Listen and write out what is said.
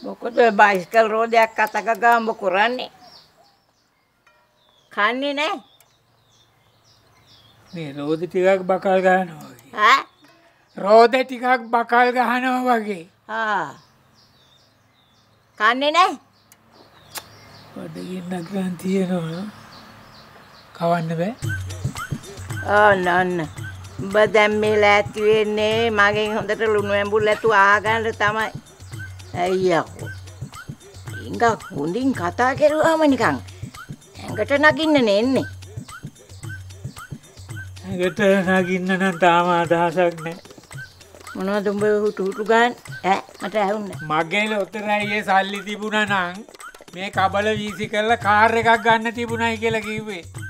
මොකද බයිස්කල් රෝදයක් අතක ගාම්බ කරන්නේ? කන්නේ නැහැ. මේ රෝද ටිකක් බකල් ගන්නවා වගේ. ඈ? රෝද ටිකක් බකල් ගහනවා වගේ. කන්නේ නැහැ. බඩගින්නක් ගන්න තියෙනවා. කවන්න බෑ. නන්න. උඹ දැන් මේ ලෑස්ති වෙන්නේ මගෙන් හොඳට ලුණු ඇඹුල් ඇතු ආගන්න තමයි. අයියෝ. ඉංගා හොඳින් කතා කරුවාම නිකන් ඇඟට නගින්න නෙන්නේ. ඇඟට නගින්න නම් තාම අදහසක් නැහැ. මොනවද උඹ හුටු ගන්න? මට ඇහුන්නේ. මගේ ලොතරයි සල්ලි තිබුණා නම් මේ කබල වීසි කරලා කාර් එකක් ගන්න තිබුණයි කියලා කිව්වේ.